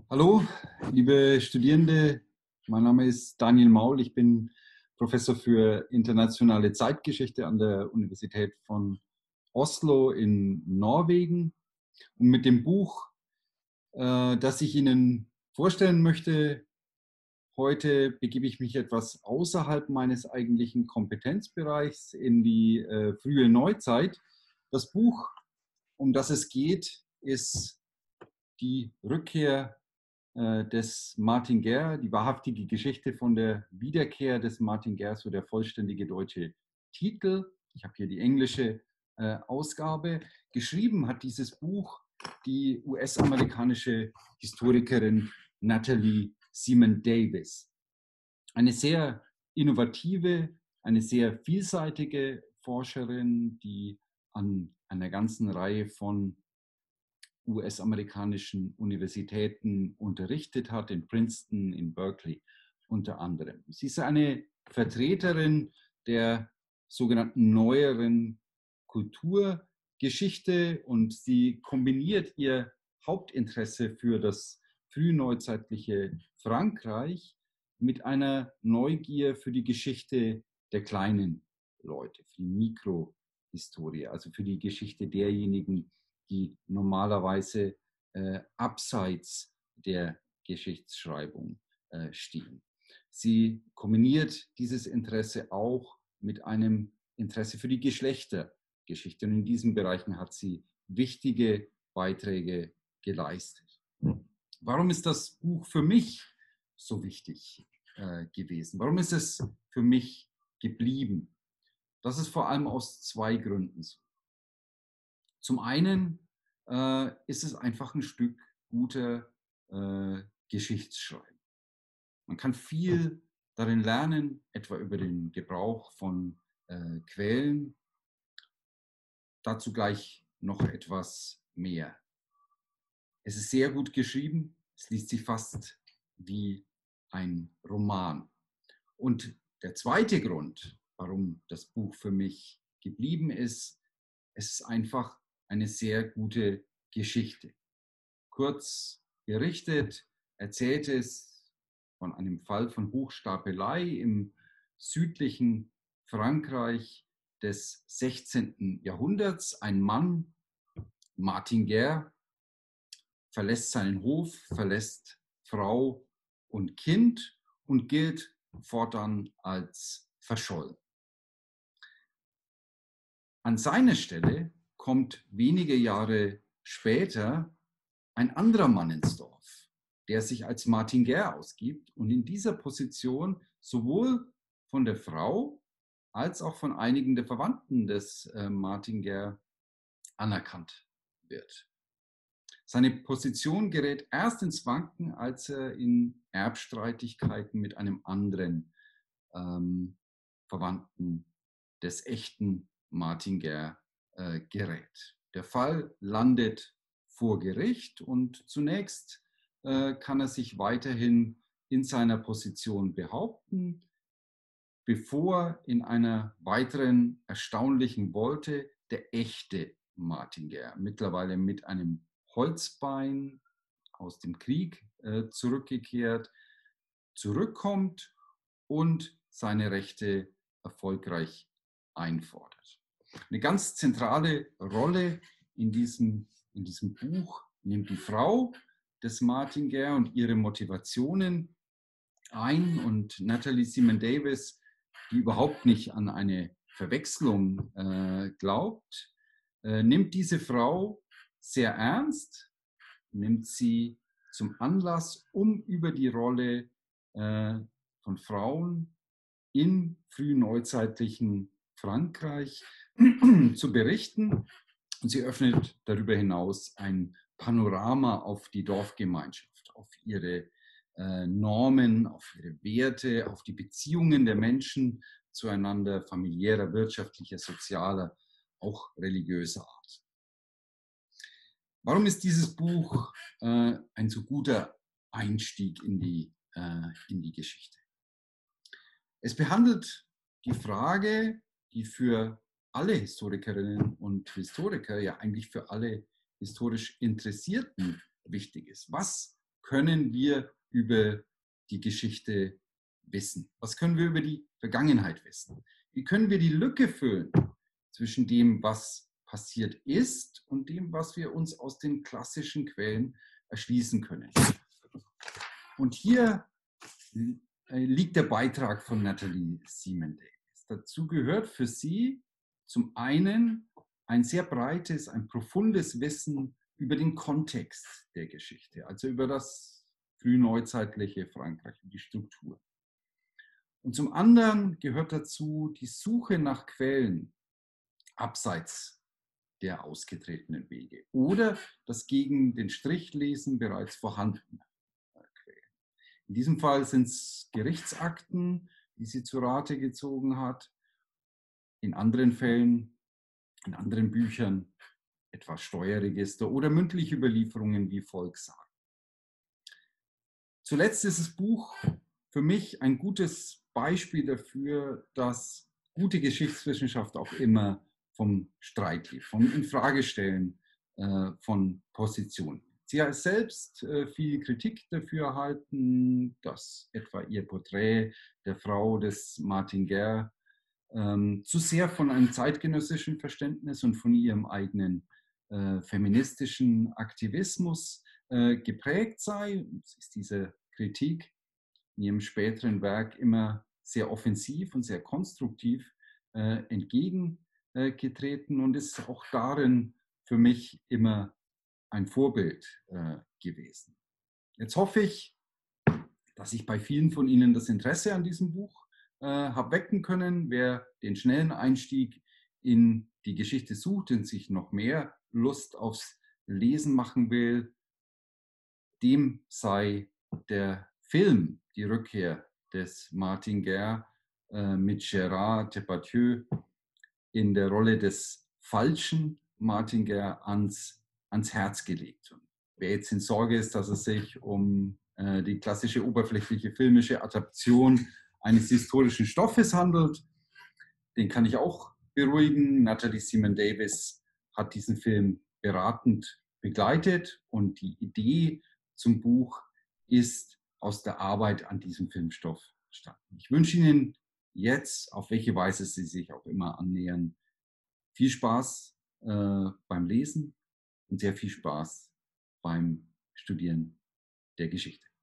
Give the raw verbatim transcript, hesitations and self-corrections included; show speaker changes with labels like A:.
A: Hallo, liebe Studierende, mein Name ist Daniel Maul, ich bin Professor für internationale Zeitgeschichte an der Universität von Oslo in Norwegen. Und mit dem Buch, äh, das ich Ihnen vorstellen möchte, heute begebe ich mich etwas außerhalb meines eigentlichen Kompetenzbereichs in die äh, frühe Neuzeit. Das Buch, um das es geht, ist die Rückkehr des Martin Guerre, die wahrhaftige Geschichte von der Wiederkehr des Martin Guerre, so der vollständige deutsche Titel. Ich habe hier die englische äh, Ausgabe. Geschrieben hat dieses Buch die U S-amerikanische Historikerin Natalie Seaman Davis. Eine sehr innovative, eine sehr vielseitige Forscherin, die an einer ganzen Reihe von U S-amerikanischen Universitäten unterrichtet hat, in Princeton, in Berkeley unter anderem. Sie ist eine Vertreterin der sogenannten neueren Kulturgeschichte und sie kombiniert ihr Hauptinteresse für das frühneuzeitliche Frankreich mit einer Neugier für die Geschichte der kleinen Leute, für die Mikrohistorie, also für die Geschichte derjenigen, die normalerweise äh, abseits der Geschichtsschreibung äh, stehen. Sie kombiniert dieses Interesse auch mit einem Interesse für die Geschlechtergeschichte. Und in diesen Bereichen hat sie wichtige Beiträge geleistet. Warum ist das Buch für mich so wichtig äh, gewesen? Warum ist es für mich geblieben? Das ist vor allem aus zwei Gründen so. Zum einen äh, ist es einfach ein Stück guter äh, Geschichtsschreiben. Man kann viel darin lernen, etwa über den Gebrauch von äh, Quellen. Dazu gleich noch etwas mehr. Es ist sehr gut geschrieben, es liest sich fast wie ein Roman. Und der zweite Grund, warum das Buch für mich geblieben ist, es ist einfach eine sehr gute Geschichte. Kurz berichtet, erzählt es von einem Fall von Hochstapelei im südlichen Frankreich des sechzehnten Jahrhunderts. Ein Mann, Martin Guerre, verlässt seinen Hof, verlässt Frau und Kind und gilt fortan als verschollen. An seine Stelle kommt wenige Jahre später ein anderer Mann ins Dorf, der sich als Martin Guerre ausgibt und in dieser Position sowohl von der Frau als auch von einigen der Verwandten des äh, Martin Guerre anerkannt wird. Seine Position gerät erst ins Wanken, als er in Erbstreitigkeiten mit einem anderen ähm, Verwandten des echten Martin Guerre äh, gerät. Der Fall landet vor Gericht und zunächst äh, kann er sich weiterhin in seiner Position behaupten, bevor in einer weiteren erstaunlichen Wolte der echte Martin Guerre, mittlerweile mit einem Holzbein aus dem Krieg äh, zurückgekehrt, zurückkommt und seine Rechte erfolgreich einfordert. Eine ganz zentrale Rolle in diesem, in diesem Buch nimmt die Frau des Martin Guerre und ihre Motivationen ein. Und Natalie Seaman Davis, die überhaupt nicht an eine Verwechslung äh, glaubt, äh, nimmt diese Frau sehr ernst, nimmt sie zum Anlass, um über die Rolle äh, von Frauen im frühneuzeitlichen Frankreich zu berichten. Und sie öffnet darüber hinaus ein Panorama auf die Dorfgemeinschaft, auf ihre äh, Normen, auf ihre Werte, auf die Beziehungen der Menschen zueinander, familiärer, wirtschaftlicher, sozialer, auch religiöser Art. Warum ist dieses Buch äh, ein so guter Einstieg in die, äh, in die Geschichte? Es behandelt die Frage, die für alle Historikerinnen und Historiker, ja eigentlich für alle historisch Interessierten wichtig ist. Was können wir über die Geschichte wissen? Was können wir über die Vergangenheit wissen? Wie können wir die Lücke füllen zwischen dem, was passiert ist und dem, was wir uns aus den klassischen Quellen erschließen können? Und hier liegt der Beitrag von Natalie Seaman Davis. Dazu gehört für sie zum einen ein sehr breites, ein profundes Wissen über den Kontext der Geschichte, also über das frühneuzeitliche Frankreich und die Struktur. Und zum anderen gehört dazu die Suche nach Quellen abseits der ausgetretenen Wege oder das gegen den Strichlesen bereits vorhandener Quellen. In diesem Fall sind es Gerichtsakten, die sie zu Rate gezogen hat. In anderen Fällen, in anderen Büchern, etwa Steuerregister oder mündliche Überlieferungen wie Volkssagen. Zuletzt ist das Buch für mich ein gutes Beispiel dafür, dass gute Geschichtswissenschaft auch immer vom Streit lebt, vom Infragestellen äh, von Positionen. Sie hat selbst äh, viel Kritik dafür erhalten, dass etwa ihr Porträt der Frau des Martin Guerre ähm, zu sehr von einem zeitgenössischen Verständnis und von ihrem eigenen äh, feministischen Aktivismus äh, geprägt sei. Es ist diese Kritik in ihrem späteren Werk immer sehr offensiv und sehr konstruktiv äh, entgegengetreten und ist auch darin für mich immer ein Vorbild äh, gewesen. Jetzt hoffe ich, dass ich bei vielen von Ihnen das Interesse an diesem Buch äh, habe wecken können. Wer den schnellen Einstieg in die Geschichte sucht und sich noch mehr Lust aufs Lesen machen will, dem sei der Film Die Rückkehr des Martin Guerre äh, mit Gérard Depardieu in der Rolle des falschen Martin Guerre ans, ans Herz gelegt. Und wer jetzt in Sorge ist, dass es sich um äh, die klassische oberflächliche filmische Adaption eines historischen Stoffes handelt, den kann ich auch beruhigen. Natalie Seaman Davis hat diesen Film beratend begleitet und die Idee zum Buch ist aus der Arbeit an diesem Filmstoff entstanden. Ich wünsche Ihnen jetzt, auf welche Weise Sie sich auch immer annähern, viel Spaß äh, beim Lesen und sehr viel Spaß beim Studieren der Geschichte.